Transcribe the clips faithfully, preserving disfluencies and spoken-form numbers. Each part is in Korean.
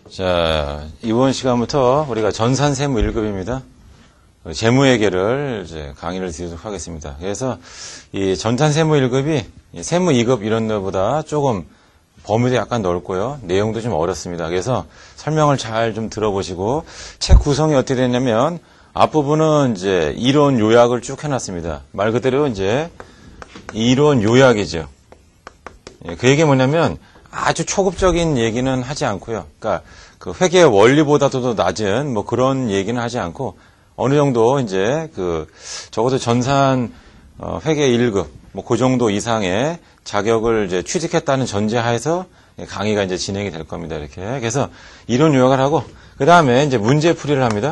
자, 이번 시간부터 우리가 전산세무 일 급입니다. 재무회계를 이제 강의를 드리도록 하겠습니다. 그래서 이 전산세무 일 급이 세무 이 급 이런 데보다 조금 범위도 약간 넓고요. 내용도 좀 어렵습니다. 그래서 설명을 잘 좀 들어보시고 책 구성이 어떻게 됐냐면 앞부분은 이제 이론 요약을 쭉 해놨습니다. 말 그대로 이제 이론 요약이죠. 그 얘기 뭐냐면 아주 초급적인 얘기는 하지 않고요. 그러니까 그 회계 원리보다도 낮은 뭐 그런 얘기는 하지 않고 어느 정도 이제 그 적어도 전산 어 회계 일 급 뭐 그 정도 이상의 자격을 이제 취득했다는 전제하에서 강의가 이제 진행이 될 겁니다. 이렇게. 그래서 이론 요약을 하고 그 다음에 이제 문제풀이를 합니다.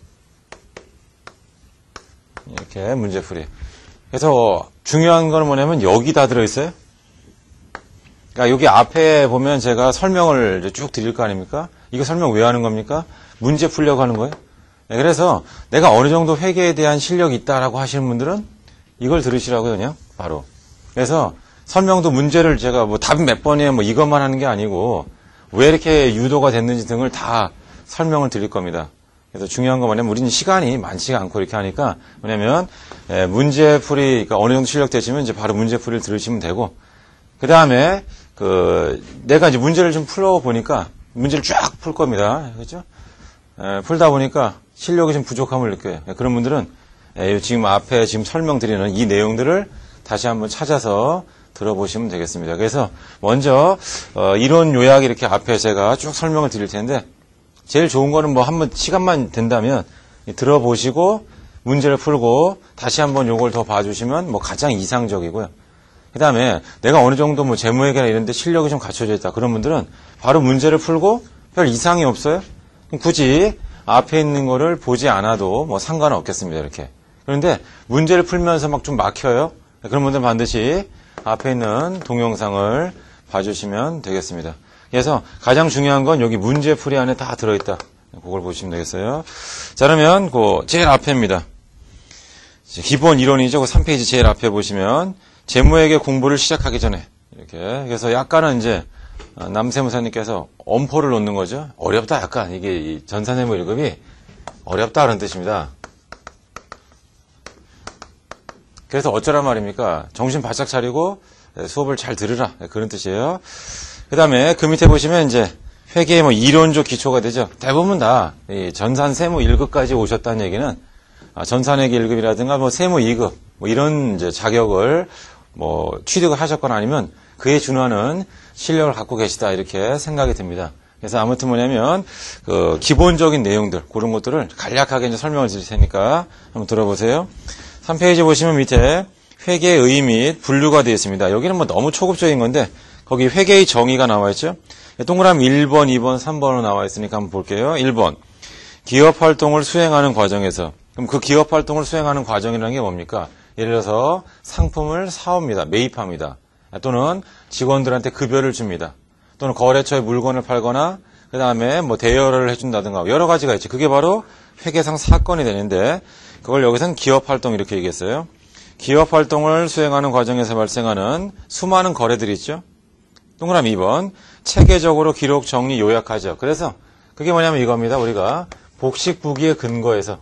이렇게 문제풀이. 그래서 중요한 건 뭐냐면 여기 다 들어있어요. 그러니까 여기 앞에 보면 제가 설명을 이제 쭉 드릴 거 아닙니까? 이거 설명 왜 하는 겁니까? 문제 풀려고 하는 거예요. 네, 그래서 내가 어느 정도 회계에 대한 실력이 있다라고 하시는 분들은 이걸 들으시라고요, 그냥 바로. 그래서 설명도 문제를 제가 뭐 답 몇 번이에요, 뭐 이것만 하는 게 아니고 왜 이렇게 유도가 됐는지 등을 다 설명을 드릴 겁니다. 그래서 중요한 건 뭐냐면 우리는 시간이 많지가 않고 이렇게 하니까 뭐냐면 예, 문제풀이 그러니까 어느 정도 실력 되시면 이제 바로 문제풀이를 들으시면 되고 그 다음에 그 내가 이제 문제를 좀 풀어 보니까 문제를 쫙 풀 겁니다. 그렇죠? 에, 풀다 보니까 실력이 좀 부족함을 느껴요. 그런 분들은 에, 지금 앞에 지금 설명드리는 이 내용들을 다시 한번 찾아서 들어보시면 되겠습니다. 그래서 먼저 어, 이론 요약 이렇게 앞에 제가 쭉 설명을 드릴 텐데 제일 좋은 거는 뭐 한번 시간만 된다면 들어보시고 문제를 풀고 다시 한번 요걸 더 봐주시면 뭐 가장 이상적이고요. 그 다음에 내가 어느 정도 뭐 재무회계나 이런 데 실력이 좀 갖춰져 있다. 그런 분들은 바로 문제를 풀고 별 이상이 없어요. 그럼 굳이 앞에 있는 거를 보지 않아도 뭐 상관은 없겠습니다. 이렇게. 그런데 문제를 풀면서 막 좀 막혀요. 그런 분들은 반드시 앞에 있는 동영상을 봐주시면 되겠습니다. 그래서 가장 중요한 건 여기 문제풀이 안에 다 들어있다. 그걸 보시면 되겠어요. 자, 그러면 그 제일 앞에입니다. 기본 이론이죠. 그 삼 페이지 제일 앞에 보시면 재무회계 공부를 시작하기 전에 이렇게 그래서 약간은 이제 남세무사님께서 엄포를 놓는 거죠. 어렵다 약간 이게 이 전산세무 일 급이 어렵다 그런 뜻입니다. 그래서 어쩌란 말입니까? 정신 바짝 차리고 수업을 잘 들으라 그런 뜻이에요. 그 다음에 그 밑에 보시면 이제 회계의 뭐 이론적 기초가 되죠. 대부분 다 이 전산세무 일 급까지 오셨다는 얘기는 전산회계 일 급이라든가 뭐 세무 이 급 뭐 이런 이제 자격을 뭐 취득을 하셨거나 아니면 그에 준하는 실력을 갖고 계시다 이렇게 생각이 듭니다. 그래서 아무튼 뭐냐면 그 기본적인 내용들 그런 것들을 간략하게 이제 설명을 드릴 테니까 한번 들어보세요. 삼 페이지 보시면 밑에 회계의 의의 및 분류가 되어 있습니다. 여기는 뭐 너무 초급적인 건데 거기 회계의 정의가 나와 있죠. 동그라미 일 번, 이 번, 삼 번으로 나와 있으니까 한번 볼게요. 일 번 기업 활동을 수행하는 과정에서 그럼 그 기업 활동을 수행하는 과정이라는 게 뭡니까? 예를 들어서 상품을 사옵니다. 매입합니다. 또는 직원들한테 급여를 줍니다. 또는 거래처에 물건을 팔거나 그 다음에 뭐 대여를 해준다든가 여러 가지가 있죠. 그게 바로 회계상 사건이 되는데 그걸 여기서는 기업 활동 이렇게 얘기했어요. 기업 활동을 수행하는 과정에서 발생하는 수많은 거래들이 있죠. 동그라미 이 번 체계적으로 기록 정리 요약하죠. 그래서 그게 뭐냐면 이겁니다. 우리가 복식부기에 근거해서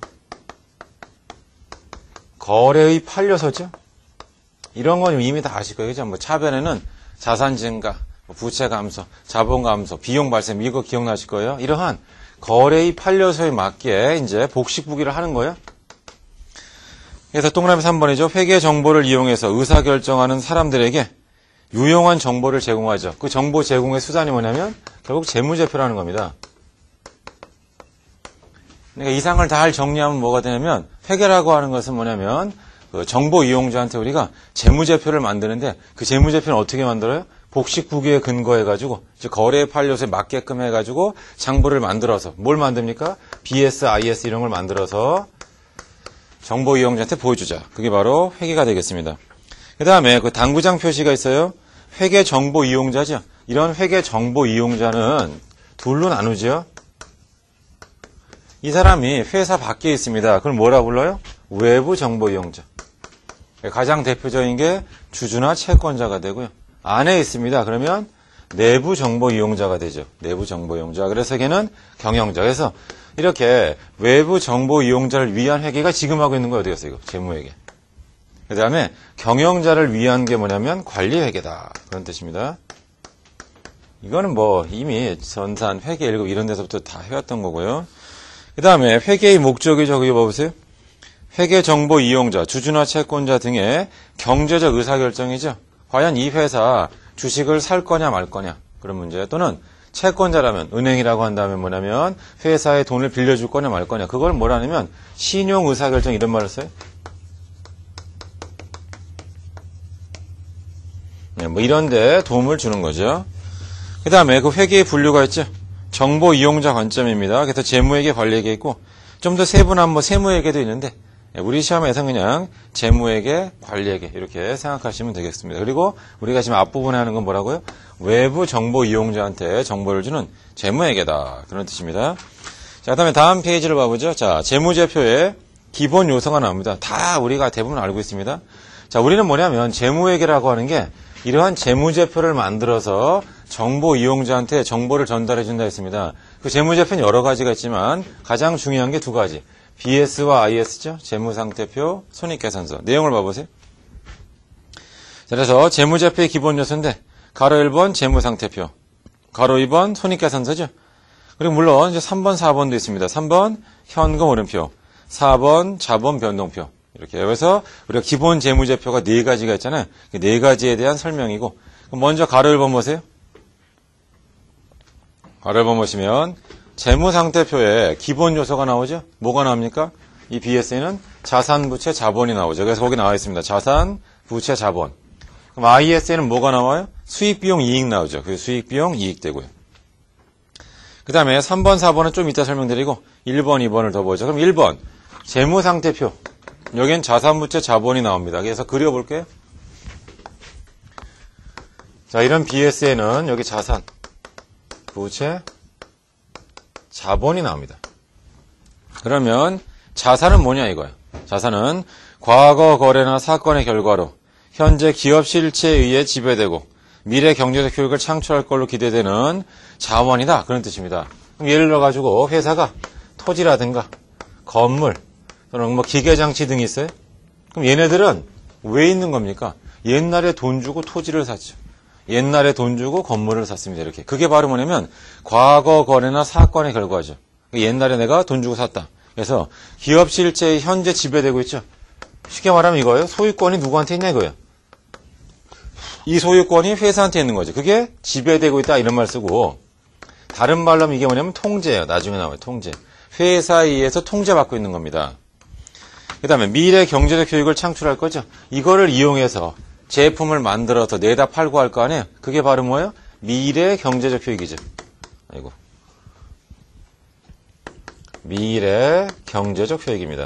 거래의 판례서죠. 이런 건 이미 다 아실 거예요. 그죠? 뭐 차변에는 자산 증가, 부채 감소, 자본 감소, 비용 발생 이거 기억나실 거예요. 이러한 거래의 판례서에 맞게 이제 복식부기를 하는 거예요. 그래서 동그라미 삼 번이죠. 회계 정보를 이용해서 의사 결정하는 사람들에게 유용한 정보를 제공하죠. 그 정보 제공의 수단이 뭐냐면 결국 재무제표라는 겁니다. 그러니까 이상을 다 정리하면 뭐가 되냐면 회계라고 하는 것은 뭐냐면 그 정보 이용자한테 우리가 재무제표를 만드는데 그 재무제표는 어떻게 만들어요? 복식부기에 근거해가지고 거래 판례서에 맞게끔 해가지고 장부를 만들어서 뭘 만듭니까? 비에스, 아이에스 이런 걸 만들어서 정보 이용자한테 보여주자. 그게 바로 회계가 되겠습니다. 그 다음에 그 당구장 표시가 있어요. 회계 정보 이용자죠. 이런 회계 정보 이용자는 둘로 나누죠. 이 사람이 회사 밖에 있습니다. 그걸 뭐라 불러요? 외부 정보 이용자. 가장 대표적인 게 주주나 채권자가 되고요. 안에 있습니다. 그러면 내부 정보 이용자가 되죠. 내부 정보 이용자. 그래서 걔는 경영자. 그래서 이렇게 외부 정보 이용자를 위한 회계가 지금 하고 있는 거 어디였어요? 이거 재무회계. 그 다음에 경영자를 위한 게 뭐냐면 관리회계다. 그런 뜻입니다. 이거는 뭐 이미 전산, 회계 일 급 이런 데서부터 다 해왔던 거고요. 그 다음에 회계의 목적이 저기 봐보세요. 회계 정보 이용자, 주주나 채권자 등의 경제적 의사결정이죠. 과연 이 회사 주식을 살 거냐 말 거냐 그런 문제. 또는 채권자라면 은행이라고 한다면 뭐냐면 회사에 돈을 빌려줄 거냐 말 거냐. 그걸 뭐라냐면 신용 의사결정 이런 말을 써요. 네, 뭐 이런데 도움을 주는 거죠. 그 다음에 그 회계의 분류가 있죠. 정보 이용자 관점입니다. 그래서 재무회계, 관리회계 있고 좀 더 세분한 뭐 세무회계도 있는데 우리 시험에서 그냥 재무회계, 관리회계 이렇게 생각하시면 되겠습니다. 그리고 우리가 지금 앞부분에 하는 건 뭐라고요? 외부 정보 이용자한테 정보를 주는 재무회계다. 그런 뜻입니다. 자, 그다음에 다음 페이지를 봐보죠. 자, 재무제표에 기본 요소가 나옵니다. 다 우리가 대부분 알고 있습니다. 자, 우리는 뭐냐면 재무회계라고 하는 게 이러한 재무제표를 만들어서 정보 이용자한테 정보를 전달해 준다 했습니다. 그 재무제표는 여러 가지가 있지만 가장 중요한 게 두 가지. 비에스와 아이에스죠. 재무상태표, 손익계산서. 내용을 봐보세요. 자, 그래서 재무제표의 기본 요소인데 가로 일 번 재무상태표, 가로 이 번 손익계산서죠. 그리고 물론 이제 삼 번, 사 번도 있습니다. 삼 번 현금 오름표, 사 번 자본 변동표. 이렇게 그래서 우리가 기본 재무제표가 네 가지가 있잖아요. 네 가지에 대한 설명이고 먼저 가로 일 번 보세요. 가로 일 번 보시면 재무상태표에 기본 요소가 나오죠. 뭐가 나옵니까? 이 비에스에는 자산, 부채, 자본이 나오죠. 그래서 거기 나와 있습니다. 자산, 부채, 자본. 그럼 아이에스에는 뭐가 나와요? 수익, 비용, 이익 나오죠. 그 수익, 비용, 이익 되고요. 그 다음에 삼 번, 사 번은 좀 이따 설명드리고 일 번, 이 번을 더 보죠. 그럼 일 번 재무상태표. 여기엔 자산, 부채, 자본이 나옵니다. 그래서 그려볼게요. 자, 이런 비에스에는 여기 자산, 부채, 자본이 나옵니다. 그러면 자산은 뭐냐 이거예요. 자산은 과거 거래나 사건의 결과로 현재 기업 실체에 의해 지배되고 미래 경제적 효익을 창출할 걸로 기대되는 자원이다. 그런 뜻입니다. 그럼 예를 들어가지고 회사가 토지라든가 건물 또는 뭐 기계장치 등이 있어요. 그럼 얘네들은 왜 있는 겁니까? 옛날에 돈 주고 토지를 샀죠. 옛날에 돈 주고 건물을 샀습니다. 이렇게. 그게 바로 뭐냐면 과거 거래나 사건의 결과죠. 옛날에 내가 돈 주고 샀다. 그래서 기업 실체에 현재 지배되고 있죠. 쉽게 말하면 이거예요. 소유권이 누구한테 있냐 이거예요. 이 소유권이 회사한테 있는 거죠. 그게 지배되고 있다 이런 말 쓰고 다른 말로 하면 이게 뭐냐면 통제예요. 나중에 나와요. 통제. 회사에 의해서 통제받고 있는 겁니다. 그 다음에 미래 경제적 효익을 창출할 거죠. 이거를 이용해서 제품을 만들어서 내다 팔고 할 거 아니에요? 그게 바로 뭐예요? 미래 경제적 효익이죠. 아이고. 미래 경제적 효익입니다.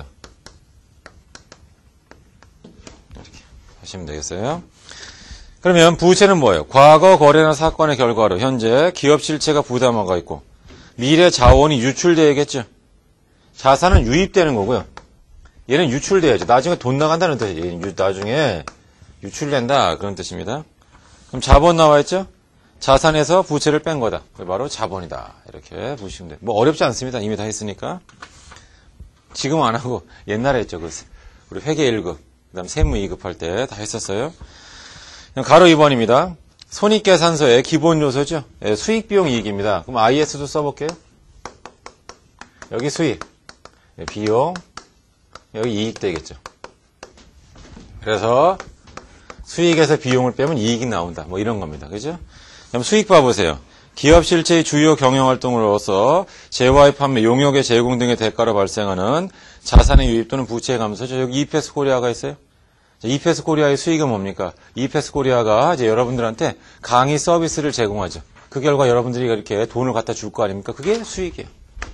이렇게 하시면 되겠어요. 그러면 부채는 뭐예요? 과거 거래나 사건의 결과로 현재 기업 실체가 부담화가 있고 미래 자원이 유출되야겠죠. 자산은 유입되는 거고요. 얘는 유출돼야죠. 나중에 돈 나간다는 뜻이에요. 나중에 유출된다 그런 뜻입니다. 그럼 자본 나와 있죠? 자산에서 부채를 뺀 거다. 바로 자본이다. 이렇게 보시면 돼요. 뭐 어렵지 않습니다. 이미 다 했으니까. 지금 안 하고 옛날에 했죠. 그 우리 회계 일 급, 그다음 세무 이 급 할 때 다 했었어요. 가로 이 번입니다. 손익계산서의 기본 요소죠. 예, 수익, 비용, 이익입니다. 그럼 아이에스도 써볼게요. 여기 수익, 예, 비용, 여기 이익 되겠죠. 그래서 수익에서 비용을 빼면 이익이 나온다. 뭐 이런 겁니다. 그죠? 그럼 수익 봐보세요. 기업 실체의 주요 경영활동으로서 재화의 판매, 용역의 제공 등의 대가로 발생하는 자산의 유입 또는 부채의 감소죠. 여기 이피에스 코리아가 있어요. 이피에스 코리아의 수익은 뭡니까? 이피에스 코리아가 이제 여러분들한테 강의 서비스를 제공하죠. 그 결과 여러분들이 이렇게 돈을 갖다 줄 거 아닙니까? 그게 수익이에요.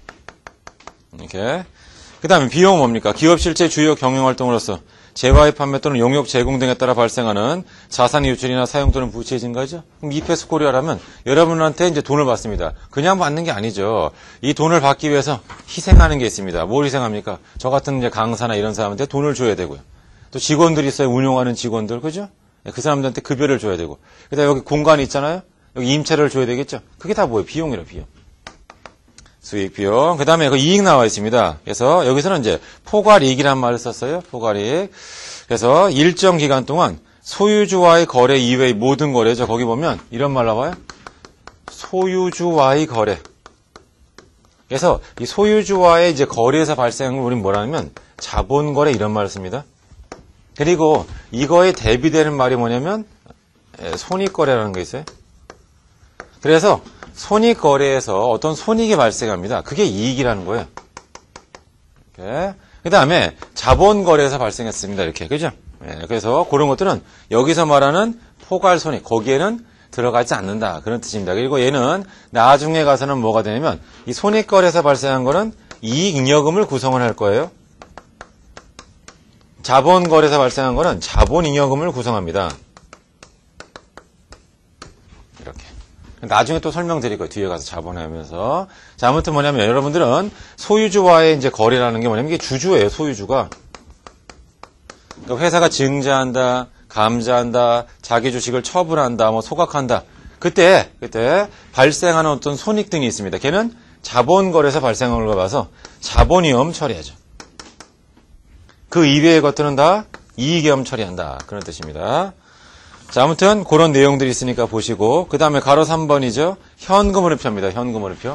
이렇게. 그 다음에 비용은 뭡니까? 기업 실체 주요 경영활동으로서 재화의 판매 또는 용역 제공 등에 따라 발생하는 자산 유출이나 사용 또는 부채의 증가죠. 그럼 이피에스 코리아라면 여러분한테 이제 돈을 받습니다. 그냥 받는 게 아니죠. 이 돈을 받기 위해서 희생하는 게 있습니다. 뭘 희생합니까? 저 같은 이제 강사나 이런 사람한테 돈을 줘야 되고요. 또 직원들이 있어요. 운용하는 직원들, 그죠? 그 사람들한테 급여를 줘야 되고. 그다음에 여기 공간이 있잖아요. 여기 임차료를 줘야 되겠죠? 그게 다 뭐예요? 비용이라 비용. 수익 비용. 그 다음에 그 이익 나와 있습니다. 그래서 여기서는 이제 포괄이익이라는 말을 썼어요. 포괄이익. 그래서 일정 기간 동안 소유주와의 거래 이외의 모든 거래죠. 거기 보면 이런 말 나와요. 소유주와의 거래. 그래서 이 소유주와의 이제 거래에서 발생한 걸 우리는 뭐라 하면 자본거래 이런 말을 씁니다. 그리고 이거에 대비되는 말이 뭐냐면 손익거래라는 게 있어요. 그래서 손익거래에서 어떤 손익이 발생합니다. 그게 이익이라는 거예요. 그 다음에 자본거래에서 발생했습니다. 이렇게. 그죠? 네, 그래서 그런 것들은 여기서 말하는 포괄손익, 거기에는 들어가지 않는다. 그런 뜻입니다. 그리고 얘는 나중에 가서는 뭐가 되냐면 이 손익거래에서 발생한 거는 이익잉여금을 구성을 할 거예요. 자본거래에서 발생한 거는 자본잉여금을 구성합니다. 이렇게. 나중에 또 설명드릴 거예요. 뒤에 가서 자본하면서. 자, 아무튼 뭐냐면 여러분들은 소유주와의 이제 거래라는 게 뭐냐면 이게 주주예요. 소유주가. 그러니까 회사가 증자한다, 감자한다, 자기 주식을 처분한다, 뭐 소각한다. 그때 그때 발생하는 어떤 손익 등이 있습니다. 걔는 자본거래에서 발생한 걸 봐서 자본위험 처리하죠. 그 이외의 것들은 다 이익위험 처리한다. 그런 뜻입니다. 자, 아무튼 그런 내용들이 있으니까 보시고 그 다음에 가로 삼 번이죠. 현금흐름표입니다. 현금흐름표.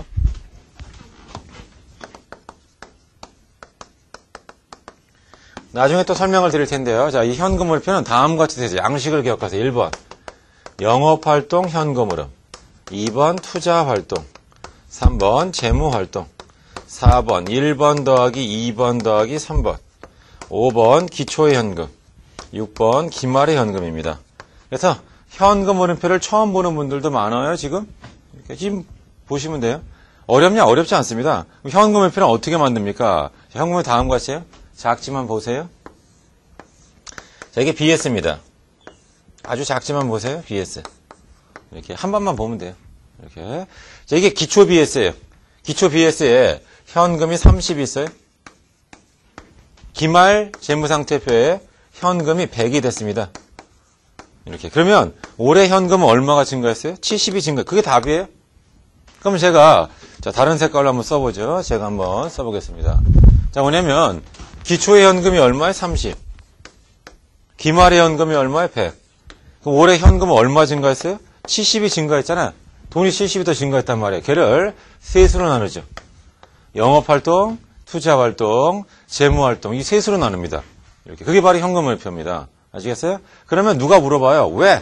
나중에 또 설명을 드릴 텐데요. 자, 이 현금흐름표는 다음과 같이 되죠. 양식을 기억하세요. 일 번 영업활동 현금흐름, 이 번 투자활동, 삼 번 재무활동, 사 번 일 번 더하기 이 번 더하기 삼 번, 오 번 기초의 현금, 육 번 기말의 현금입니다. 그래서 현금흐름표를 처음 보는 분들도 많아요. 지금 이렇게 지금 보시면 돼요. 어렵냐? 어렵지 않습니다. 현금흐름표는 어떻게 만듭니까? 현금흐름표 다음과 같이요. 작지만 보세요. 자, 이게 비에스입니다. 아주 작지만 보세요. 비에스. 이렇게 한 번만 보면 돼요. 이렇게. 자, 이게 기초 비에스예요. 기초 비에스에 현금이 삼십이 있어요. 기말 재무상태표에 현금이 백이 됐습니다. 이렇게. 그러면 올해 현금은 얼마가 증가했어요? 칠십이 증가. 그게 답이에요? 그럼 제가 자, 다른 색깔로 한번 써보죠. 제가 한번 써보겠습니다. 자, 뭐냐면 기초의 현금이 얼마에? 삼십. 기말의 현금이 얼마에? 백. 그럼 올해 현금은 얼마 증가했어요? 칠십이 증가했잖아요. 돈이 칠십이 더 증가했단 말이에요. 걔를 셋으로 나누죠. 영업활동, 투자활동, 재무활동 이 셋으로 나눕니다. 이렇게. 그게 바로 현금흐름표입니다. 아시겠어요? 그러면 누가 물어봐요. 왜?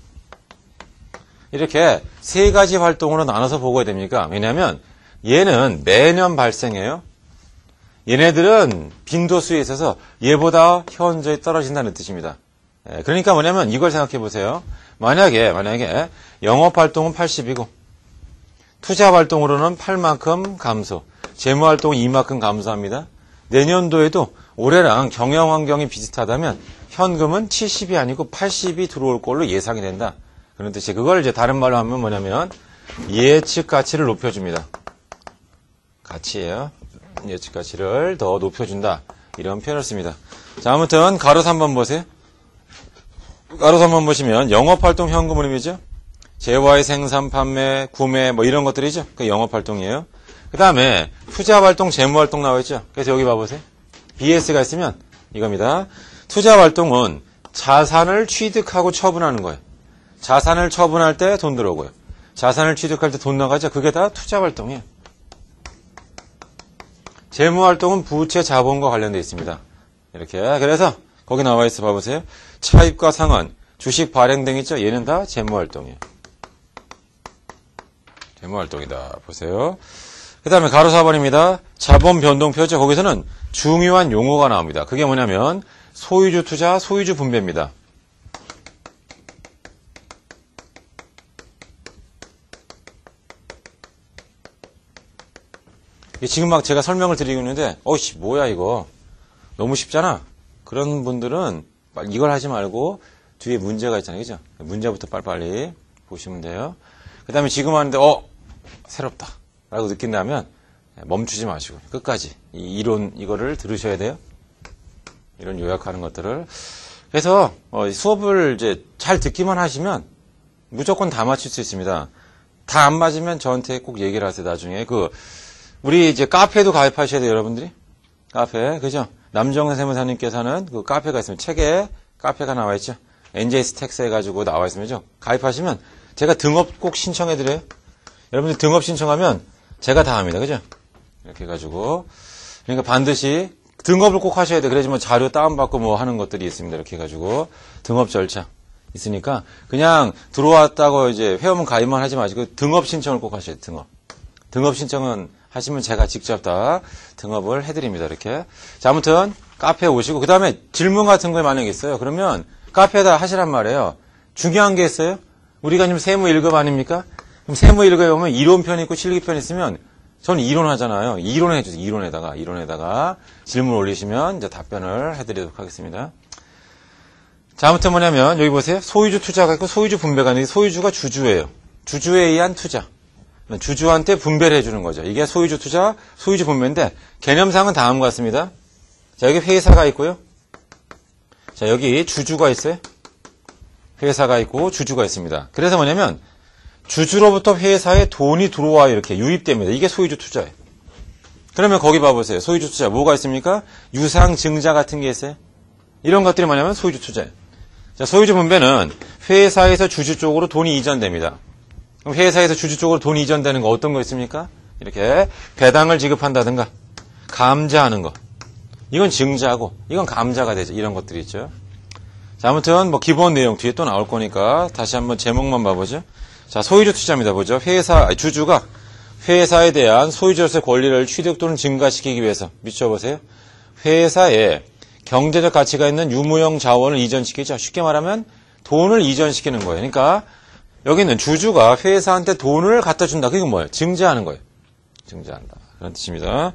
이렇게 세 가지 활동으로 나눠서 보고야 됩니까? 왜냐하면 얘는 매년 발생해요. 얘네들은 빈도수에 있어서 얘보다 현저히 떨어진다는 뜻입니다. 그러니까 뭐냐면 이걸 생각해 보세요. 만약에 만약에 영업활동은 팔십이고 투자활동으로는 팔만큼 감소, 재무활동은 이만큼 감소합니다. 내년도에도 올해랑 경영환경이 비슷하다면 현금은 칠십이 아니고 팔십이 들어올 걸로 예상이 된다. 그런 뜻이에요. 그걸 이제 다른 말로 하면 뭐냐면 예측 가치를 높여줍니다. 가치예요. 예측 가치를 더 높여준다. 이런 표현을 씁니다. 자, 아무튼 가로 삼 번 보세요. 가로 삼 번 보시면 영업활동 현금흐름이죠. 재화의 생산, 판매, 구매 뭐 이런 것들이죠. 그 영업활동이에요. 그 다음에 투자활동, 재무활동 나와있죠. 그래서 여기 봐보세요. 비에스가 있으면 이겁니다. 투자활동은 자산을 취득하고 처분하는 거예요. 자산을 처분할 때 돈 들어오고요. 자산을 취득할 때 돈 나가죠. 그게 다 투자활동이에요. 재무활동은 부채 자본과 관련되어 있습니다. 이렇게. 그래서 거기 나와 있어 봐보세요. 차입과 상환, 주식 발행 등 있죠. 얘는 다 재무활동이에요. 재무활동이다. 보세요. 그 다음에 가로 사 번입니다. 자본 변동표죠. 거기서는 중요한 용어가 나옵니다. 그게 뭐냐면 소유주 투자, 소유주 분배입니다. 지금 막 제가 설명을 드리고 있는데 어이씨 뭐야 이거 너무 쉽잖아. 그런 분들은 이걸 하지 말고 뒤에 문제가 있잖아요. 그죠? 문제부터 빨리빨리 보시면 돼요. 그 다음에 지금 하는데 어 새롭다 라고 느낀다면 멈추지 마시고 끝까지 이 이론 이거를 들으셔야 돼요. 이런 요약하는 것들을. 그래서 어, 수업을 이제 잘 듣기만 하시면 무조건 다 맞출 수 있습니다. 다 안 맞으면 저한테 꼭 얘기를 하세요, 나중에. 그, 우리 이제 카페도 가입하셔야 돼요, 여러분들이. 카페, 그죠? 남정선 세무사님께서는 그 카페가 있으면 책에 카페가 나와 있죠. 엔제이 스택스 해가지고 나와 있으면죠. 가입하시면 제가 등업 꼭 신청해드려요. 여러분들 등업 신청하면 제가 다 합니다. 그죠? 이렇게 해가지고. 그러니까 반드시 등업을 꼭 하셔야 돼. 그래야지만 자료 다운받고 뭐 하는 것들이 있습니다. 이렇게 해가지고. 등업 절차 있으니까 그냥 들어왔다고 이제 회원문 가입만 하지 마시고 등업 신청을 꼭 하셔야 돼요. 등업. 등업 신청은 하시면 제가 직접 다 등업을 해드립니다. 이렇게. 자, 아무튼 카페에 오시고 그 다음에 질문 같은 거에 만약에 있어요. 그러면 카페에다 하시란 말이에요. 중요한 게 있어요. 우리가 지금 세무 일 급 아닙니까? 그럼 세무 일 급에 보면 이론편 있고 실기편 있으면 저는 이론 하잖아요. 이론 해주세요. 이론에다가 이론에다가 질문 올리시면 이제 답변을 해드리도록 하겠습니다. 자, 아무튼 뭐냐면 여기 보세요. 소유주 투자가 있고 소유주 분배가 있는데 소유주가 주주예요. 주주에 의한 투자. 주주한테 분배를 해주는 거죠. 이게 소유주 투자, 소유주 분배인데 개념상은 다음과 같습니다. 자, 여기 회사가 있고요. 자, 여기 주주가 있어요. 회사가 있고 주주가 있습니다. 그래서 뭐냐면 주주로부터 회사에 돈이 들어와요. 이렇게 유입됩니다. 이게 소유주 투자예요. 그러면 거기 봐보세요. 소유주 투자 뭐가 있습니까? 유상, 증자 같은 게 있어요. 이런 것들이 뭐냐면 소유주 투자예요. 자, 소유주 분배는 회사에서 주주 쪽으로 돈이 이전됩니다. 그럼 회사에서 주주 쪽으로 돈이 이전되는 거 어떤 거 있습니까? 이렇게 배당을 지급한다든가 감자하는 거. 이건 증자고 이건 감자가 되죠. 이런 것들이 있죠. 자, 아무튼 뭐 기본 내용 뒤에 또 나올 거니까 다시 한번 제목만 봐보죠. 자, 소유주 투자입니다. 보죠. 회사, 아니, 주주가 회사에 대한 소유주로서의 권리를 취득 또는 증가시키기 위해서 미쳐보세요. 회사에 경제적 가치가 있는 유무형 자원을 이전시키죠. 쉽게 말하면 돈을 이전시키는 거예요. 그러니까 여기는 주주가 회사한테 돈을 갖다 준다. 그게 뭐예요? 증자하는 거예요. 증자한다. 그런 뜻입니다.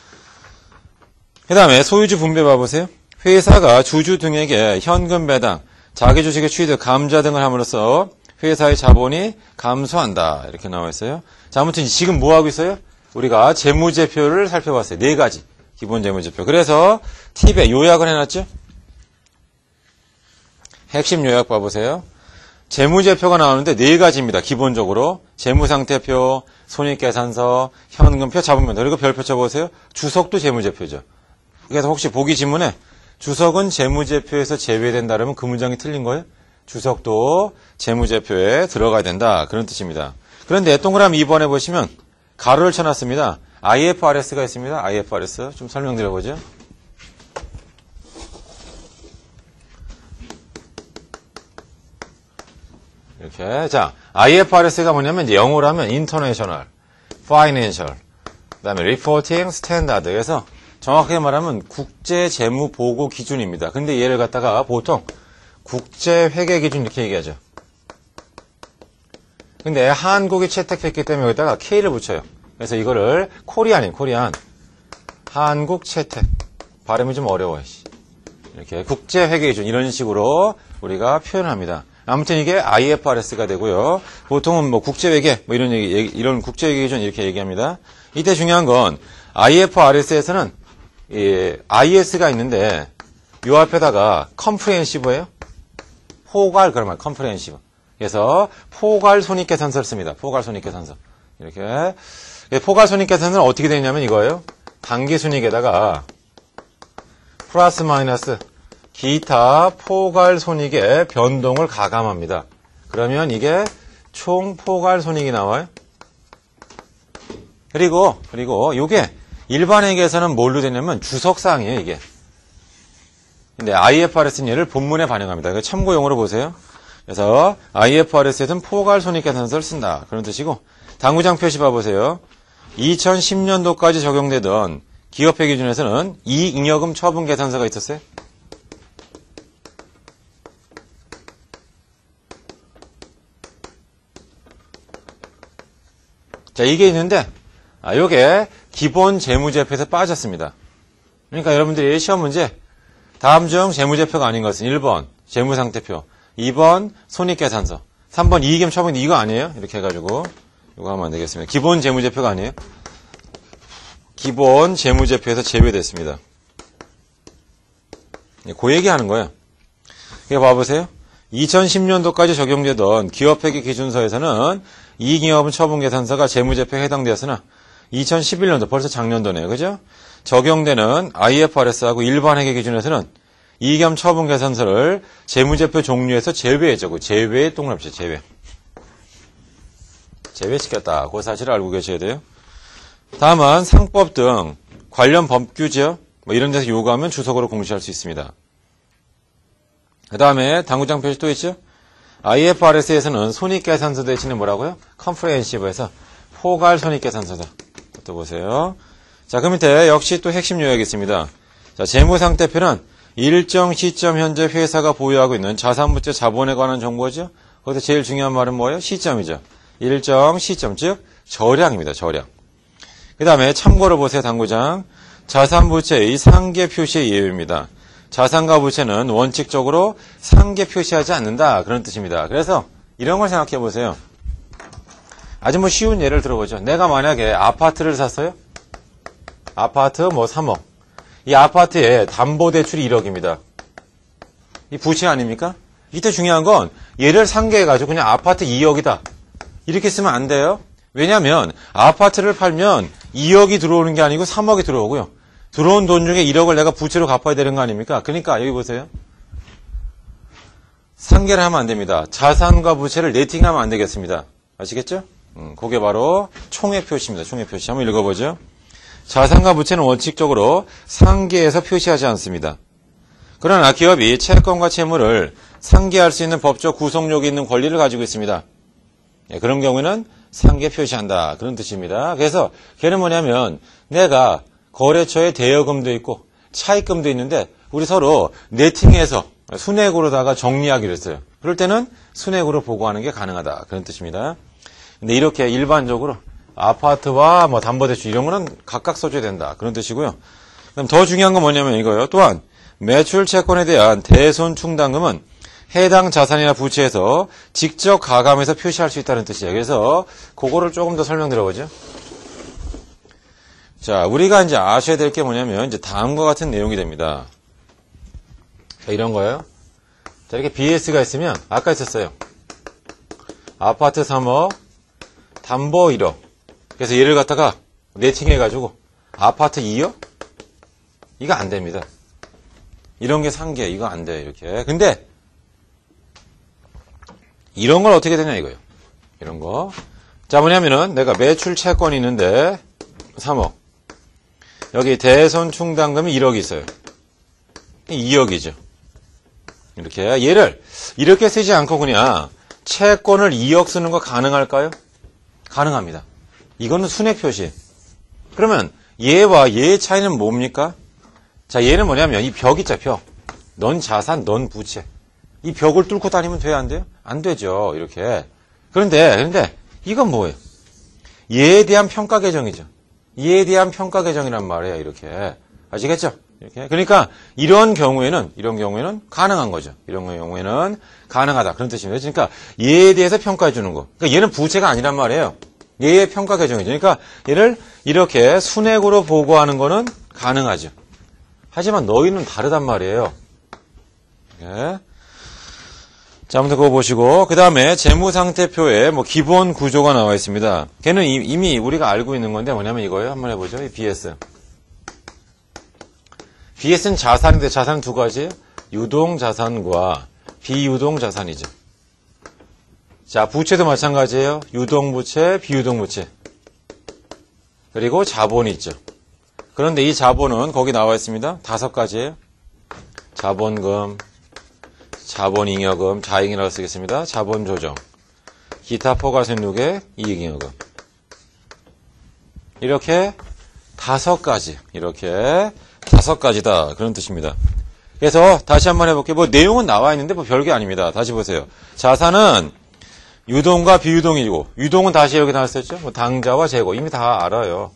그 다음에 소유주 분배 봐보세요. 회사가 주주 등에게 현금 배당, 자기 주식의 취득, 감자 등을 함으로써 회사의 자본이 감소한다. 이렇게 나와 있어요. 자, 아무튼 지금 뭐 하고 있어요? 우리가 재무제표를 살펴봤어요. 네 가지. 기본 재무제표. 그래서 팁에 요약을 해놨죠? 핵심 요약 봐보세요. 재무제표가 나오는데 네 가지입니다. 기본적으로. 재무상태표, 손익계산서, 현금표, 자본면도. 그리고 별표 쳐보세요. 주석도 재무제표죠. 그래서 혹시 보기 지문에 주석은 재무제표에서 제외된다 그러면 그 문장이 틀린 거예요? 주석도 재무제표에 들어가야 된다. 그런 뜻입니다. 그런데 동그라미 이 번에 보시면 가로를 쳐놨습니다. 아이에프아르에스가 있습니다. 아이에프아르에스. 좀 설명드려보죠. 이렇게. 자, 아이에프아르에스가 뭐냐면 이제 영어로 하면 International, Financial, 그 다음에 Reporting Standard. 그래서 정확하게 말하면 국제재무보고 기준입니다. 근데 얘를 갖다가 보통 국제회계기준 이렇게 얘기하죠. 근데 한국이 채택했기 때문에 여기다가 K를 붙여요. 그래서 이거를 코리안인 코리안. 한국 채택. 발음이 좀 어려워요. 이렇게 국제회계기준 이런 식으로 우리가 표현을 합니다. 아무튼 이게 아이에프아르에스가 되고요. 보통은 뭐 국제회계 뭐 이런 얘기, 이런 국제회계기준 이렇게 얘기합니다. 이때 중요한 건 아이에프아르에스에서는 이 아이에스가 있는데 요 앞에다가 컴프레hensive예요. 포괄 그러면 컴프레hensive. 그래서 포괄 손익계산서를 씁니다. 포괄 손익계산서. 이렇게 포괄 손익계산서는 어떻게 되냐면 이거예요. 당기 순이익에다가 플러스 마이너스 기타 포괄 손익의 변동을 가감합니다. 그러면 이게 총 포괄 손익이 나와요. 그리고 그리고 이게 일반회계에서는 뭘로 되냐면 주석사항이에요, 이게. 근데 아이에프아르에스는 얘를 본문에 반영합니다. 그러니까 참고용어로 보세요. 그래서 아이에프아르에스에서는 포괄 손익계산서를 쓴다. 그런 뜻이고 당구장 표시 봐보세요. 이천십 년도까지 적용되던 기업회 기준에서는 이익잉여금 처분 계산서가 있었어요. 자, 이게 있는데 아, 요게 기본 재무제표에서 빠졌습니다. 그러니까 여러분들이 시험 문제 다음 중 재무제표가 아닌 것은 일 번 재무상태표, 이 번 손익계산서, 삼 번 이익잉여금 처분 이거 아니에요? 이렇게 해가지고 이거 하면 안 되겠습니다. 기본 재무제표가 아니에요. 기본 재무제표에서 제외됐습니다. 그 얘기하는 거예요. 이거 봐보세요. 이천십 년도까지 적용되던 기업회계 기준서에서는 이익잉여분 처분계산서가 재무제표에 해당되었으나 이천십일 년도 벌써 작년도네요. 그죠? 적용되는 아이에프아르에스하고 일반 회계 기준에서는 이익잉여분 처분계산서를 재무제표 종류에서 제외해줘. 제외의 동그라미 제외. 제외시켰다. 그 사실을 알고 계셔야 돼요. 다만 상법 등 관련 법규죠. 뭐 이런 데서 요구하면 주석으로 공시할 수 있습니다. 그 다음에 당구장 표시 또 있죠. 아이에프아르에스에서는 손익계산서 대신에 뭐라고요? 컴프레hen시브에서 포괄 손익계산서다. 또 보세요. 자, 그 밑에 역시 또 핵심 요약이 있습니다. 자, 재무상태표는 일정 시점 현재 회사가 보유하고 있는 자산부채 자본에 관한 정보죠. 거기서 제일 중요한 말은 뭐예요? 시점이죠. 일정 시점, 즉 저량입니다. 저량. 그 다음에 참고로 보세요. 당구장. 자산부채의 상계 표시의 예외입니다. 자산과 부채는 원칙적으로 상계 표시하지 않는다. 그런 뜻입니다. 그래서 이런 걸 생각해 보세요. 아주 뭐 쉬운 예를 들어보죠. 내가 만약에 아파트를 샀어요. 아파트 뭐 삼억. 이 아파트에 담보대출이 일억입니다. 이 부채 아닙니까? 이때 중요한 건 얘를 상계해가지고 그냥 아파트 이억이다. 이렇게 쓰면 안 돼요. 왜냐하면 아파트를 팔면 이억이 들어오는 게 아니고 삼억이 들어오고요. 들어온 돈 중에 일억을 내가 부채로 갚아야 되는 거 아닙니까? 그러니까 여기 보세요. 상계를 하면 안 됩니다. 자산과 부채를 네팅하면 안 되겠습니다. 아시겠죠? 음, 그게 바로 총액 표시입니다. 총액 표시. 한번 읽어보죠. 자산과 부채는 원칙적으로 상계에서 표시하지 않습니다. 그러나 기업이 채권과 채무를 상계할 수 있는 법적 구속력이 있는 권리를 가지고 있습니다. 네, 그런 경우에는 상계 표시한다. 그런 뜻입니다. 그래서 걔는 뭐냐면 내가 거래처에 대여금도 있고 차입금도 있는데 우리 서로 네팅해서 순액으로다가 정리하기로 했어요. 그럴 때는 순액으로 보고하는 게 가능하다. 그런 뜻입니다. 근데 이렇게 일반적으로 아파트와 뭐 담보대출 이런 거는 각각 써줘야 된다. 그런 뜻이고요. 그럼 더 중요한 건 뭐냐면 이거예요. 또한 매출 채권에 대한 대손 충당금은 해당 자산이나 부채에서 직접 가감해서 표시할 수 있다는 뜻이에요. 그래서 그거를 조금 더 설명드려보죠. 자, 우리가 이제 아셔야 될 게 뭐냐면 이제 다음과 같은 내용이 됩니다. 자, 이런 거예요. 자, 이렇게 비에스가 있으면 아까 있었어요. 아파트 삼억, 담보 일억. 그래서 얘를 갖다가 네팅해가지고 아파트 이억? 이거 안 됩니다. 이런 게 상계, 이거 안 돼요. 이렇게. 근데 이런 건 어떻게 되냐 이거예요. 이런 거. 자, 뭐냐면은 내가 매출 채권이 있는데 삼억. 여기 대손 충당금이 일억이 있어요. 이억이죠. 이렇게. 얘를 이렇게 쓰지 않고 그냥 채권을 이억 쓰는 거 가능할까요? 가능합니다. 이거는 순액 표시. 그러면 얘와 얘의 차이는 뭡니까? 자, 얘는 뭐냐면 이 벽 있죠, 벽. 넌 자산, 넌 부채. 이 벽을 뚫고 다니면 돼요, 안 돼요? 안 되죠, 이렇게. 그런데, 그런데 이건 뭐예요? 얘에 대한 평가 계정이죠. 얘에 대한 평가 계정이란 말이에요, 이렇게. 아시겠죠? 이렇게. 그러니까 이런 경우에는 이런 경우에는 가능한 거죠. 이런 경우에는 가능하다. 그런 뜻입니다. 그러니까 얘에 대해서 평가해 주는 거. 그러니까 얘는 부채가 아니란 말이에요. 얘의 평가 계정이죠. 그러니까 얘를 이렇게 순액으로 보고하는 거는 가능하죠. 하지만 너희는 다르단 말이에요. 예. 자, 아무튼 그거 보시고 그 다음에 재무상태표에 뭐 기본 구조가 나와 있습니다. 걔는 이미 우리가 알고 있는 건데 뭐냐면 이거예요. 한번 해보죠. 이 비에스. 비에스는 자산인데 자산은 두 가지. 유동자산과 비유동자산이죠. 자, 부채도 마찬가지예요. 유동부채, 비유동부채. 그리고 자본이 있죠. 그런데 이 자본은 거기 나와 있습니다. 다섯 가지예요. 자본금, 자본잉여금, 자잉이라고 쓰겠습니다. 자본조정, 기타 포괄손익의 이익잉여금. 이렇게 다섯 가지, 이렇게 다섯 가지다. 그런 뜻입니다. 그래서 다시 한번 해볼게요. 뭐 내용은 나와 있는데 뭐 별게 아닙니다. 다시 보세요. 자산은 유동과 비유동이고, 유동은 다시 여기 나왔었죠. 뭐 당좌와 재고 이미 다 알아요.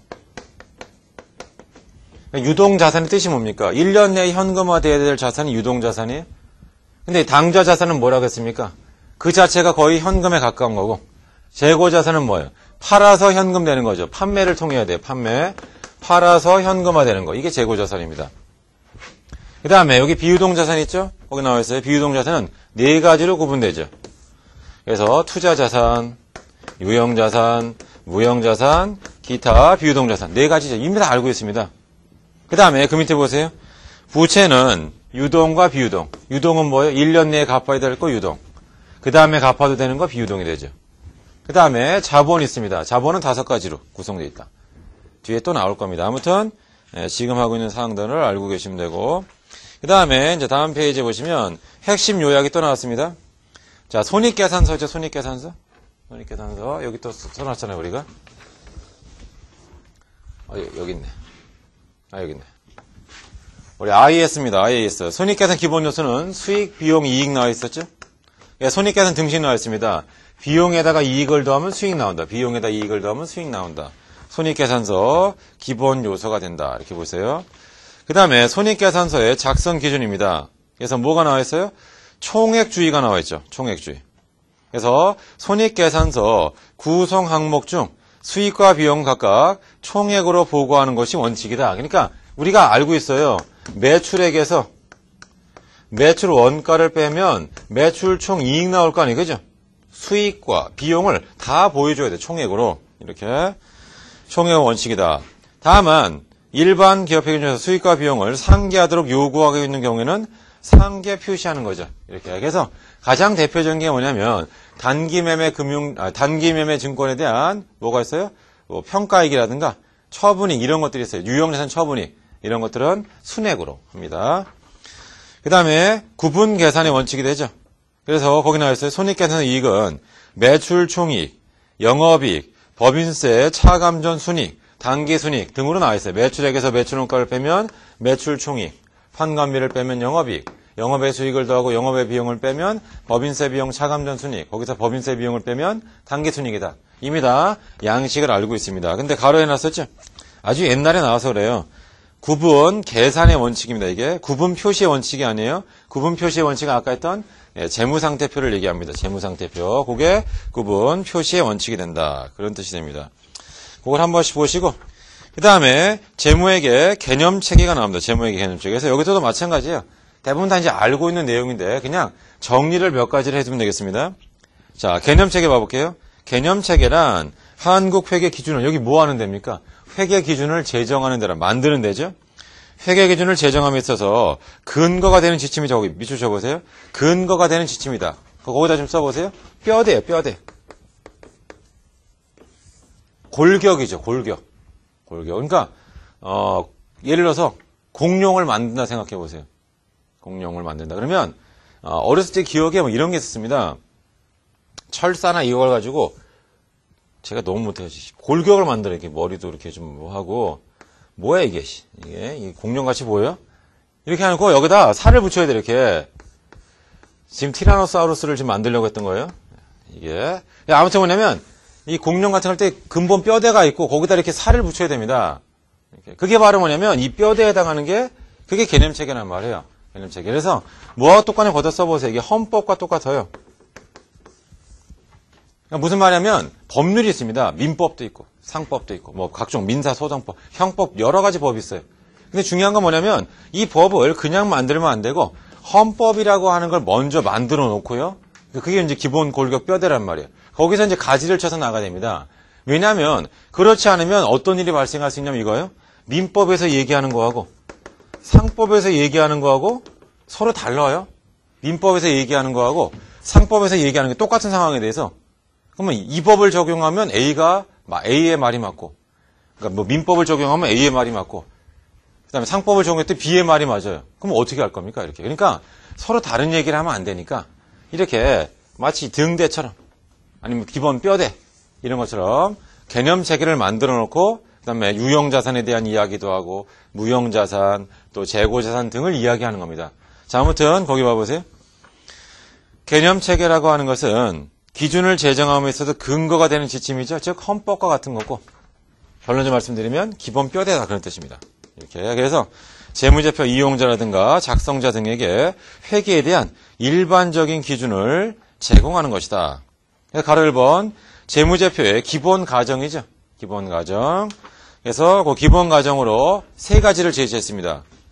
유동 자산의 뜻이 뭡니까? 일 년 내에 현금화돼야 될 자산이 유동 자산이에요. 근데 당좌 자산은 뭐라고 했습니까? 그 자체가 거의 현금에 가까운 거고, 재고 자산은 뭐예요? 팔아서 현금 되는 거죠. 판매를 통해야 돼요. 판매. 팔아서 현금화 되는 거. 이게 재고 자산입니다. 그 다음에 여기 비유동자산 있죠? 거기 나와 있어요. 비유동자산은 네 가지로 구분되죠. 그래서 투자자산, 유형자산, 무형자산, 기타 비유동자산 네 가지죠. 이미 다 알고 있습니다. 그 다음에 그 밑에 보세요. 부채는 유동과 비유동. 유동은 뭐예요? 일 년 내에 갚아야 될 거 유동. 그 다음에 갚아도 되는 거 비유동이 되죠. 그 다음에 자본이 있습니다. 자본은 다섯 가지로 구성되어 있다. 뒤에 또 나올 겁니다. 아무튼 예, 지금 하고 있는 사항들을 알고 계시면 되고, 그 다음에 이제 다음 페이지에 보시면 핵심 요약이 또 나왔습니다. 자, 손익계산서죠. 손익계산서. 손익계산서 여기 또 써놨잖아요. 우리가. 어, 여기 있네. 아, 여기 있네. 우리 아이에스입니다. 아이에스. 손익계산 기본 요소는 수익, 비용, 이익 나와 있었죠? 예, 손익계산 등식 나와 있습니다. 비용에다가 이익을 더하면 수익 나온다. 비용에다 이익을 더하면 수익 나온다. 손익계산서 기본 요소가 된다. 이렇게 보세요. 그 다음에 손익계산서의 작성 기준입니다. 그래서 뭐가 나와 있어요? 총액주의가 나와 있죠. 총액주의. 그래서 손익계산서 구성 항목 중 수익과 비용 각각 총액으로 보고하는 것이 원칙이다. 그러니까 우리가 알고 있어요. 매출액에서 매출 원가를 빼면 매출 총 이익 나올 거 아니에요. 그죠? 수익과 비용을 다 보여줘야 돼. 총액으로. 이렇게. 총액 원칙이다. 다만 일반 기업회계에서 수익과 비용을 상기하도록 요구하고 있는 경우에는 상계 표시하는 거죠. 이렇게. 그래서 가장 대표적인 게 뭐냐면 단기 매매 금융, 아, 단기 매매 증권에 대한 뭐가 있어요? 뭐 평가익이라든가 처분익 이런 것들이 있어요. 유형자산 처분익 이런 것들은 순액으로 합니다. 그 다음에 구분 계산의 원칙이 되죠. 그래서 거기 나와 있어요. 손익계산 이익은 매출 총이익, 영업이익, 법인세, 차감전 순이익, 단기 순이익 등으로 나와 있어요. 매출액에서 매출원가를 빼면 매출 총이익, 판관비를 빼면 영업이익, 영업의 수익을 더하고 영업의 비용을 빼면 법인세 비용, 차감전 순이익, 거기서 법인세 비용을 빼면 단기 순이익이다. 이미 다 양식을 알고 있습니다. 근데 가로해 놨었죠? 아주 옛날에 나와서 그래요. 구분 계산의 원칙입니다. 이게 구분 표시의 원칙이 아니에요. 구분 표시의 원칙은 아까 했던 예, 재무상태표를 얘기합니다. 재무상태표. 그게 구분 표시의 원칙이 된다. 그런 뜻이 됩니다. 그걸 한 번씩 보시고 그 다음에 재무회계 개념체계가 나옵니다. 재무회계 개념체계. 그래서 여기서도 마찬가지예요. 대부분 다 이제 알고 있는 내용인데 그냥 정리를 몇 가지를 해주면 되겠습니다. 자, 개념체계 봐볼게요. 개념체계란 한국회계 기준을 여기 뭐 하는 데입니까? 회계 기준을 제정하는 데라 만드는 데죠. 회계 기준을 제정함에 있어서 근거가 되는 지침이 저기 밑줄 쳐보세요. 근거가 되는 지침이다. 거기다 좀 써보세요. 뼈대예요. 뼈대. 골격이죠. 골격. 골격. 그러니까 어, 예를 들어서 공룡을 만든다 생각해 보세요. 공룡을 만든다. 그러면 어, 어렸을 때 기억에 뭐 이런 게 있었습니다. 철사나 이걸 가지고 제가 너무 못해요. 골격을 만들어 이렇게 머리도 이렇게 좀 뭐 하고 뭐야 이게 이게 이 공룡같이 보여요? 이렇게 해놓고 여기다 살을 붙여야 돼. 이렇게 지금 티라노사우루스를 지금 만들려고 했던 거예요. 이게 아무튼 뭐냐면 이 공룡 같은 거 할 때 근본 뼈대가 있고 거기다 이렇게 살을 붙여야 됩니다. 이렇게. 그게 바로 뭐냐면 이 뼈대에 해당하는 게 그게 개념체계란 말이에요. 개념체계. 그래서 뭐와 똑같냐 걷어 써보세요. 이게 헌법과 똑같아요. 그러니까 무슨 말이냐면 법률이 있습니다. 민법도 있고 상법도 있고 뭐 각종 민사소송법, 형법 여러 가지 법이 있어요. 근데 중요한 건 뭐냐면 이 법을 그냥 만들면 안 되고 헌법이라고 하는 걸 먼저 만들어 놓고요. 그게 이제 기본 골격 뼈대란 말이에요. 거기서 이제 가지를 쳐서 나가야 됩니다. 왜냐하면 그렇지 않으면 어떤 일이 발생할 수 있냐면 이거예요. 민법에서 얘기하는 거하고 상법에서 얘기하는 거하고 서로 달라요. 민법에서 얘기하는 거하고 상법에서 얘기하는 게 똑같은 상황에 대해서 그러면 이 법을 적용하면 A가 A의 말이 맞고, 그러니까 뭐 민법을 적용하면 A의 말이 맞고, 그다음에 상법을 적용할 때 B의 말이 맞아요. 그럼 어떻게 할 겁니까? 이렇게. 그러니까 서로 다른 얘기를 하면 안 되니까 이렇게 마치 등대처럼 아니면 기본 뼈대 이런 것처럼 개념 체계를 만들어 놓고 그다음에 유형자산에 대한 이야기도 하고 무형자산 또 재고자산 등을 이야기하는 겁니다. 자, 아무튼 거기 봐보세요. 개념 체계라고 하는 것은 기준을 제정함에 있어서 근거가 되는 지침이죠. 즉 헌법과 같은 거고 결론적으로 말씀드리면 기본 뼈대다 그런 뜻입니다. 이렇게 그래서 재무제표 이용자라든가 작성자 등에게 회계에 대한 일반적인 기준을 제공하는 것이다. 가로 일 번 재무제표의 기본 가정이죠. 기본 가정. 그래서 그 기본 가정으로 세 가지를 제시했습니다.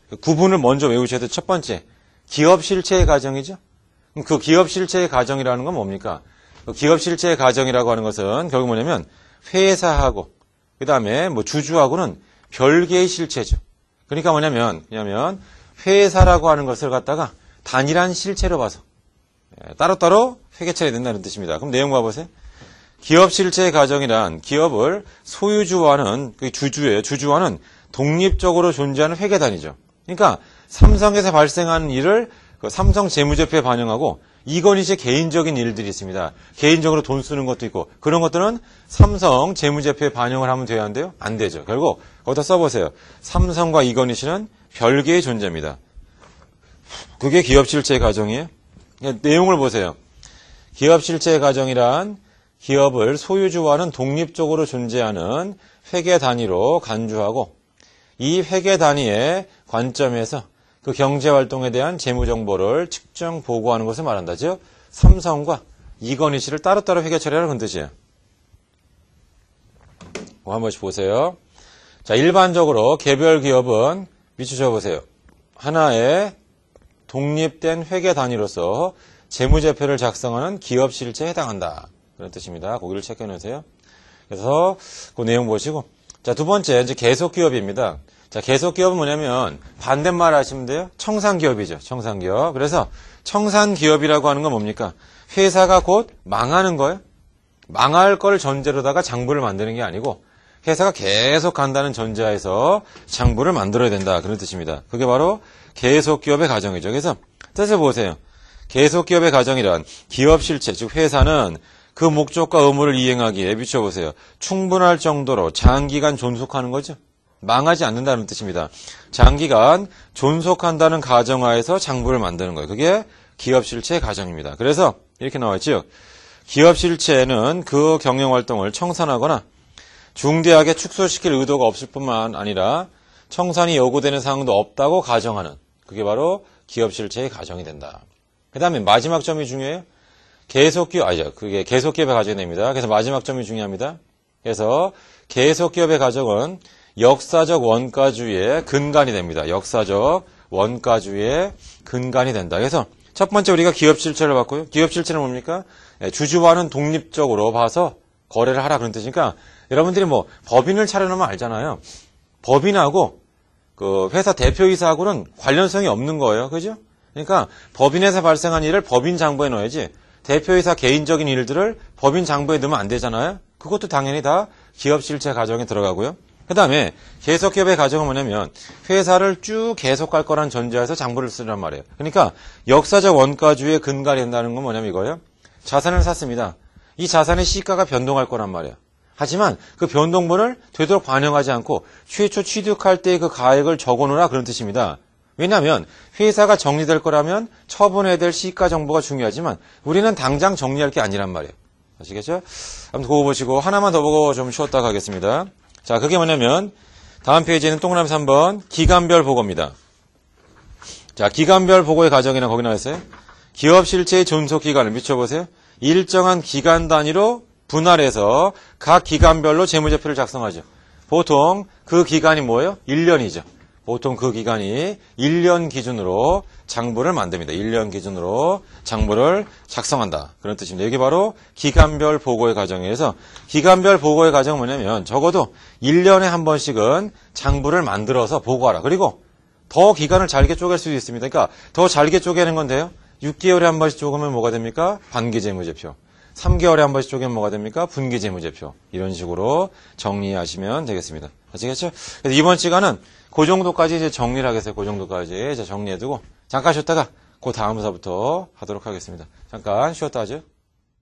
구분을 먼저 외우셔야 돼요. 첫 번째, 기업 실체의 가정이죠. 그럼 그 기업 실체의 가정이라는 건 뭡니까? 그 기업 실체의 가정이라고 하는 것은 결국 뭐냐면 회사하고 그 다음에 뭐 주주하고는 별개의 실체죠. 그러니까 뭐냐면 뭐냐면 회사라고 하는 것을 갖다가 단일한 실체로 봐서 따로따로 회계처리해야 된다는 뜻입니다. 그럼 내용 봐보세요. 기업 실체의 가정이란 기업을 소유주와는 그 주주예요. 주주와는 독립적으로 존재하는 회계단위죠. 그러니까 삼성에서 발생하는 일을 그 삼성 재무제표에 반영하고 이건희 씨의 개인적인 일들이 있습니다. 개인적으로 돈 쓰는 것도 있고 그런 것들은 삼성 재무제표에 반영을 하면 돼야 하는데요. 안 되죠. 결국 거기다 써보세요. 삼성과 이건희 씨는 별개의 존재입니다. 그게 기업 실체의 가정이에요. 내용을 보세요. 기업 실체의 가정이란 기업을 소유주와는 독립적으로 존재하는 회계 단위로 간주하고 이 회계 단위의 관점에서 그 경제활동에 대한 재무정보를 측정 보고하는 것을 말한다. 즉 삼성과 이건희 씨를 따로따로 회계 처리하라는 뜻이에요. 한 번씩 보세요. 자, 일반적으로 개별 기업은 밑줄 적어보세요. 하나의 독립된 회계 단위로서 재무제표를 작성하는 기업 실체에 해당한다. 그런 뜻입니다. 거기를 체크해 놓으세요. 그래서 그 내용 보시고. 자, 두 번째, 이제 계속기업입니다. 자, 계속기업은 뭐냐면 반대말 하시면 돼요. 청산기업이죠. 청산기업. 그래서 청산기업이라고 하는 건 뭡니까? 회사가 곧 망하는 거예요. 망할 걸 전제로다가 장부를 만드는 게 아니고 회사가 계속 간다는 전제하에서 장부를 만들어야 된다. 그런 뜻입니다. 그게 바로 계속기업의 가정이죠. 그래서 뜻을 보세요. 계속기업의 가정이란 기업 실체, 즉 회사는 그 목적과 의무를 이행하기에 비춰보세요. 충분할 정도로 장기간 존속하는 거죠. 망하지 않는다는 뜻입니다. 장기간 존속한다는 가정하에서 장부를 만드는 거예요. 그게 기업 실체의 가정입니다. 그래서 이렇게 나와있죠. 기업 실체는 그 경영활동을 청산하거나 중대하게 축소시킬 의도가 없을 뿐만 아니라 청산이 요구되는 사항도 없다고 가정하는 그게 바로 기업 실체의 가정이 된다. 그 다음에 마지막 점이 중요해요. 계속기업, 아니죠. 그게 계속기업의 가정이 됩니다. 그래서 마지막 점이 중요합니다. 그래서 계속기업의 가정은 역사적 원가주의의 근간이 됩니다. 역사적 원가주의의 근간이 된다. 그래서 첫 번째 우리가 기업 실체를 봤고요. 기업 실체는 뭡니까? 주주와는 독립적으로 봐서 거래를 하라 그런 뜻이니까 여러분들이 뭐 법인을 차려놓으면 알잖아요. 법인하고 그 회사 대표이사하고는 관련성이 없는 거예요. 그죠? 그러니까 법인에서 발생한 일을 법인 장부에 넣어야지 대표이사 개인적인 일들을 법인 장부에 넣으면 안 되잖아요. 그것도 당연히 다 기업 실체 가정에 들어가고요. 그 다음에 계속기업의 가정은 뭐냐면 회사를 쭉 계속 갈 거란 전제하에서 장부를 쓰란 말이에요. 그러니까 역사적 원가주의의 근간이 된다는 건 뭐냐면 이거예요. 자산을 샀습니다. 이 자산의 시가가 변동할 거란 말이에요. 하지만 그 변동분을 되도록 반영하지 않고 최초 취득할 때의 그 가액을 적어놓으라 그런 뜻입니다. 왜냐하면 회사가 정리될 거라면 처분해야 될 시가 정보가 중요하지만 우리는 당장 정리할 게 아니란 말이에요. 아시겠죠? 아무튼 그거 보시고 하나만 더 보고 좀 쉬었다 가겠습니다. 자, 그게 뭐냐면 다음 페이지에는 동그라미 삼 번 기간별 보고입니다. 자, 기간별 보고의 가정이나 거기 나와 있어요. 기업 실체의 존속 기간을 미쳐보세요. 일정한 기간 단위로 분할해서 각 기간별로 재무제표를 작성하죠. 보통 그 기간이 뭐예요? 일 년이죠. 보통 그 기간이 일 년 기준으로 장부를 만듭니다. 일 년 기준으로 장부를 작성한다. 그런 뜻입니다. 이게 바로 기간별 보고의 과정에서 기간별 보고의 과정은 뭐냐면 적어도 일 년에 한 번씩은 장부를 만들어서 보고하라. 그리고 더 기간을 잘게 쪼갤 수도 있습니다. 그러니까 더 잘게 쪼개는 건데요. 육 개월에 한 번씩 쪼개면 뭐가 됩니까? 반기재무제표. 삼 개월에 한 번씩 쪼개면 뭐가 됩니까? 분기재무제표. 이런 식으로 정리하시면 되겠습니다. 아시겠죠? 그래서 이번 시간은 그 정도까지 이제 정리를 하겠어요. 그 정도까지 이제 정리해두고 잠깐 쉬었다가 그 다음서부터 하도록 하겠습니다. 잠깐 쉬었다 하죠.